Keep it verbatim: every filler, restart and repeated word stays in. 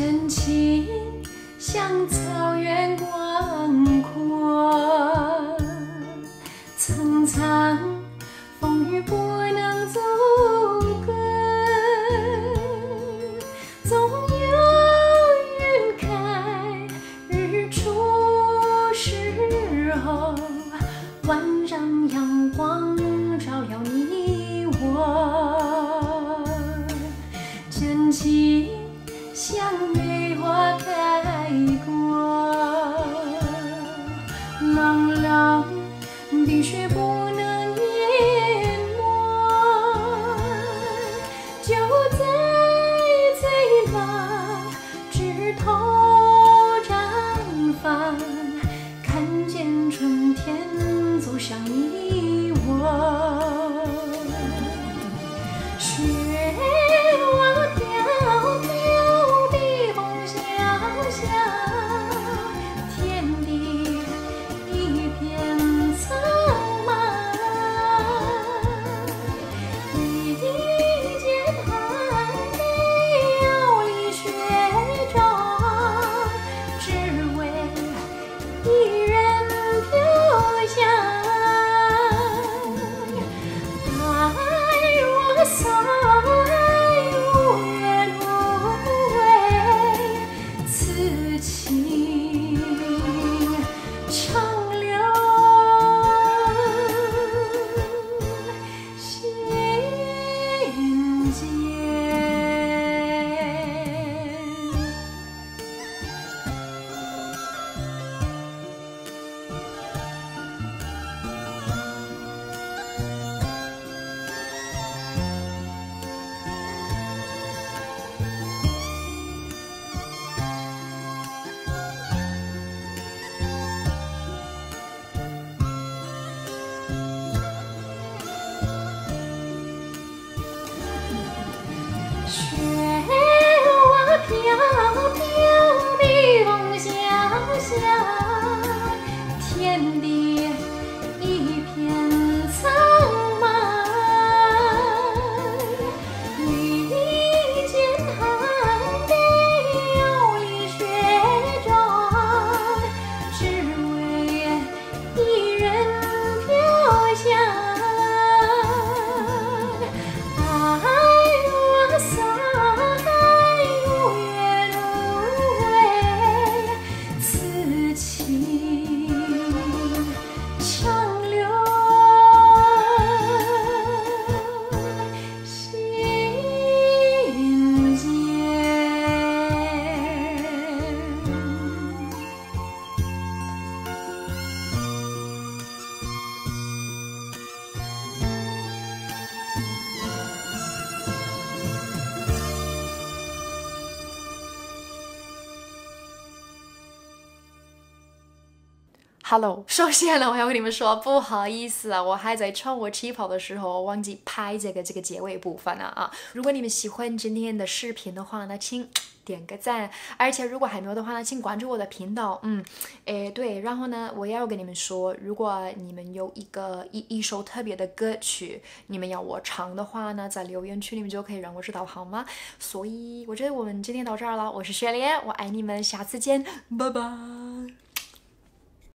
真情像草原广阔，层层风雨不能阻隔，总有云开日出时候，万丈阳光照耀你我，真情像梅花开过，冷冷的雪不能淹没，就在最浪枝头绽放，看见春天走向你我。雪花飘飘，北风萧萧，天地一片苍茫。一剑寒梅傲立雪中，只为一人飘香。爱我所爱，无怨无悔，此情长留心间。雪花飘飘，北风萧萧，天地一片苍茫。一剑寒梅傲立雪中，只为一人飘香。爱我所爱，无怨无悔，此情长留心间。Hello， 首先呢，我要跟你们说不好意思啊，我还在唱我起跑的时候，我忘记拍这个这个结尾部分了啊。如果你们喜欢今天的视频的话呢，请点个赞，而且如果还没有的话呢，请关注我的频道。嗯，诶，对，然后呢，我也要跟你们说，如果你们有一个一一首特别的歌曲，你们要我唱的话呢，在留言区里面就可以让我知道，好吗？所以我觉得我们今天到这儿了，我是雪莲，我爱你们，下次见，拜拜。